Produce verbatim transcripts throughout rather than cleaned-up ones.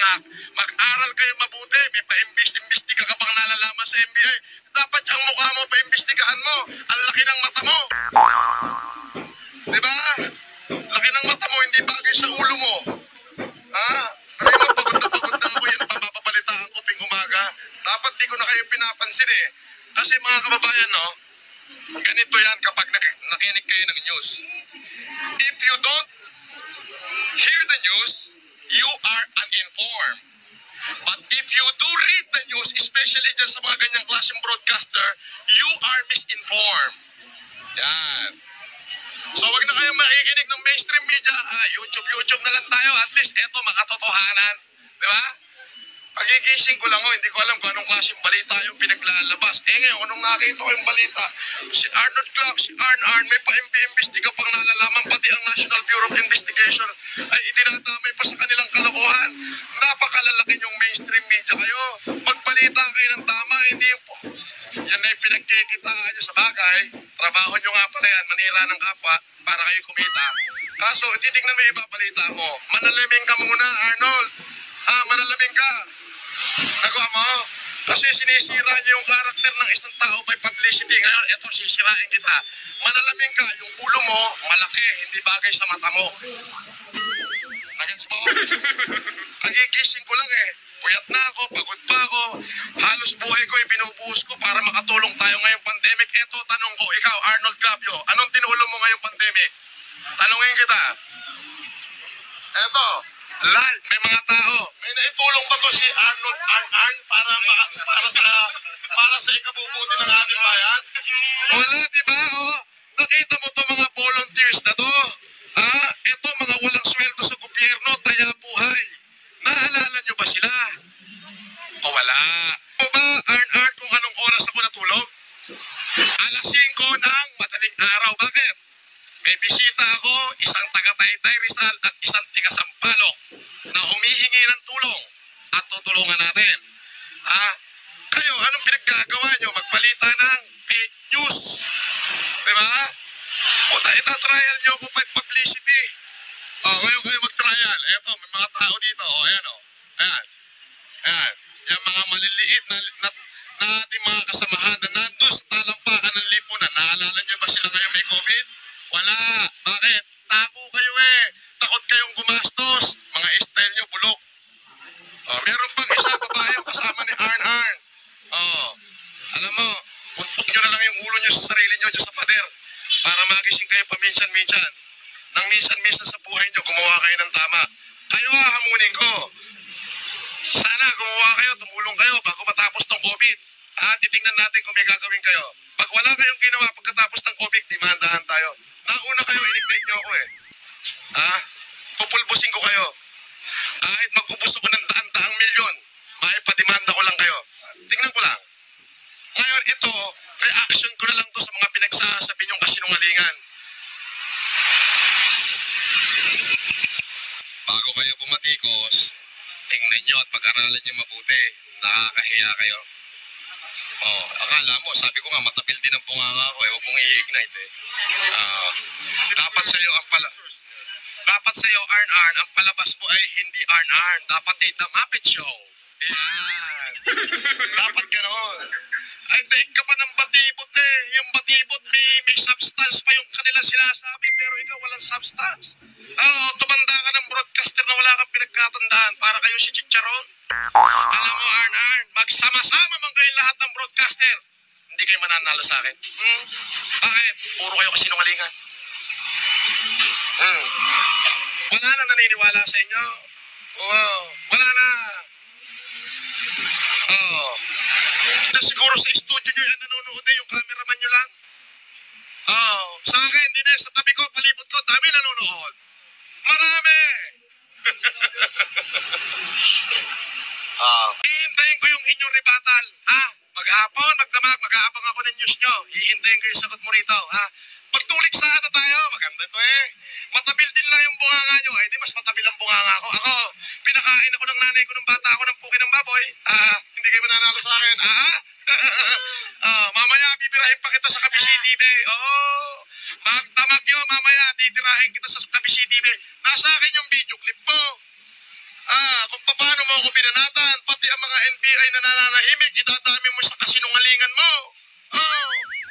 anak. Mag-aral kayo mabuti. May pa-imbestiga ka pang nalalaman sa M B I. Dapat ang mukha mo, pa-imbestigahan mo. Ang laki ng mata mo. Diba? Laki ng mata mo, hindi bagay sa ulo mo. Ha? Pero yung pagod na pagod na ako, yan papapabalitaan ko ting umaga. Dapat di ko na kayo pinapansin eh. Kasi mga kababayan, no? Ganito yan kapag nak- nakinig kayo ng news. If you don't hear the news, you are uninformed. But if you do read the news, especially dyan sa mga ganyang klaseng broadcaster, you are misinformed. Yan. So wag na kayong makikinig ng mainstream media. Ah, YouTube, YouTube na lang tayo. At least eto, makatotohanan. Di ba? Pagigising ko lang ho, hindi ko alam kung anong klaseng balita yung pinaglalabas. Eh ngayon, anong nakita ko yung balita? Si Arnold Clark, si Arn Arn, may pa-imbestiga pang nalalaman, pati ang National Bureau of Investigation ay itinadamay pa sa kanilang kalokohan. Napakalalaki yung mainstream media kayo. Magbalita kayo ng tama, hindi yung po. Yan na yung pinagkikitaan nyo sa bagay. Trabaho nyo nga pala yan, manira ng kapwa para kayo kumita. Kaso, titignan mo yung ibabalita mo. Manalaming ka muna, Arnold. Ah, manalaming ka. Nagawa mo? Kasi sinisira niyo yung karakter ng isang tao by publicity. Ngayon, eto, sisirain kita. Manalamin ka, yung ulo mo, malaki, hindi bagay sa mata mo. Nagets mo? Nagigising ko lang eh. Puyat na ako, pagod pa ako. Halos buhay ko, ibinubuhos ko para makatulong tayo ngayong pandemic. Eto, tanong ko, ikaw, Arnold Clavio, anong tinulong mo ngayong pandemic? Tanungin kita. Eto, Lal, may mga tao. May naitulong ba to si Arnold Arn Arn para para sa para sa ikabubuti ng ating bayan? Wala, di ba? Oh, nakita mo to mga volunteers na to. Ah, ito mga walang sweldo sa gobyerno, taya buhay. Naalala nyo ba sila? O wala. O ba, Arn Arn, kung anong oras ako natulog? alas singko ng madaling araw. Bakit? May bisita ako, isang taga-Taytay Rizal at isang taga-Sampaloc na humihingi ng tulong at tutulungan natin. Ha? Kayo, anong pinaggagawa nyo? Magbalita ng fake news. Diba? O tayo trial nyo kung may publicity. O, ngayon kayo mag-trial. Eto, may mga tao dito. O, ayan o. Ayan. Ayan. Yung mga maliliit na, na, na ating mga kasamahan na nandun sa talampakan ng lipunan. Naalala nyo ba sila kayo may COVID? Wala. Bakit? Tako kayo eh. Takot kayong gumastos. Mga style nyo, bulok. Oh, meron pang isa babae kasama ni Arn Arn. Oh, alam mo, puntot nyo na lang yung ulo nyo sa sarili nyo dyan sa pader para magising kayo paminsan-minsan. Nang minsan-minsan sa buhay nyo, gumawa kayo ng tama. Kayo ah, hamunin ko. Sana gumawa kayo, tumulong kayo bago matapos tong COVID. Ah, titingnan natin kung may gagawin kayo. Pag wala kayong ginawa pagkatapos ng COVID, demandahan tayo. Nauna kayo, in-ignite nyo ako eh. Ah, pupulbusin ko kayo. Kahit mag-ubos ako ng daan-daang milyon, maipademanda ko lang kayo. Tingnan ko lang. Ngayon, ito, reaction ko na lang to sa mga pinagsasabi nyong kasinungalingan. Bago kayo bumatikos, tingnan nyo at pag-aralan nyo mabuti. Nakakahiya kayo. Oh, akala mo, sabi ko nga, matabil din ang bunganga ko eh. Huwag mong i-ignite eh. Uh, dapat sa'yo ang pala... Dapat sa'yo, Arn Arn, ang palabas mo ay hindi Arn Arn. Dapat ay The Muppet Show. Yan. Dapat gano'n. Ay, daig ka pa ng batibot eh. Yung batibot, may, may substance pa yung kanila sinasabi, pero ikaw walang substance. Oo, tumanda ka ng broadcaster na wala kang pinagkatandaan para kayo si Chicharon. Alam mo, Arn Arn, magsama-sama man kayo lahat ng broadcaster. Hindi kayo mananalo sa akin. Hmm? Bakit? Puro kayo kasinungalingan. Hmm. Wala na naniniwala sa inyo. Wow. Wala na. Oh. Ito siguro sa studio nyo yan nanonood eh, yung cameraman nyo lang. Oh. Sa akin, hindi na. Sa tabi ko, palibot ko, dami nanonood. Marami. Ah. Hihintayin ko yung inyong rebatal. Ha? Mag-aapon, magdamag, mag-aabang ako ng news nyo. Hihintayin ko yung sagot mo rito. Ha? Pagtulik sa ano tayo, maganda to eh. Matabil din lang yung bunganga nyo. Ay, di mas matabil ang bunganga ko. Ako, pinakain ako ng nanay ko ng bata ako ng puki ng baboy. Ah, hindi kayo mananalo sa akin. Ah, ah, mamaya, bibirahin pa kita sa Kabisi T V. Oo, magdamag yun, mamaya, titirahin kita sa Kabisi T V. Nasa akin yung video clip mo. Ah, kung paano mo ako binanatan? Pati ang mga N B I na nananahimik, idadami mo sa kasinungalingan mo. Oh.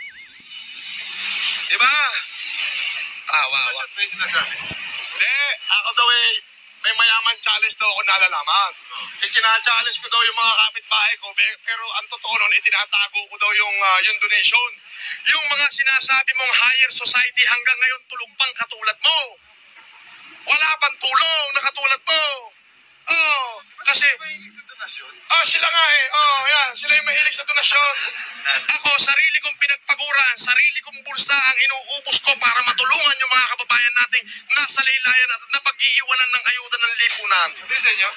Diba? Ah, wow. wow. May sinasabi. Hindi, ako daw eh, may mayaman challenge daw ako nalalaman. Eh, kina-challenge ko daw yung mga kapitbahay ko, be- pero ang totoo nun, eh, tinatago ko daw yung, ah, yung donation. Yung mga sinasabi mong higher society hanggang ngayon tulong pang katulad mo. Wala pang tulong na katulad mo. Oh, kasi, Mahilig sa donasyon. ah, sila nga eh. Oh, yan, sila yung mahilig sa donasyon. Ako, sarili kong pinagpaguran, sarili kong bulsa ang inuubos ko para matulungan yung mga kababayan nating nasa laylayan at napag-iiwanan ng ayuda ng lipunan. Hindi sa inyo?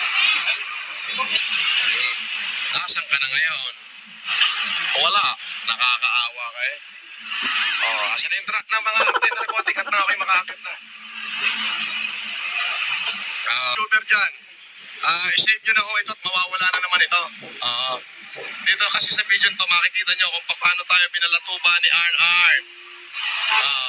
Nasaan ka na ngayon? Wala. Nakakaawa ka eh. Oh, asan na yung truck ng mga artist narcotic at na ako'y makakit na. Ah, shooter dyan. Ah, isave nyo na ho ito at mawawala na naman ito. Ah, dito kasi sa video to makikita nyo kung paano tayo binalatuba ni Arn Arn. Ah,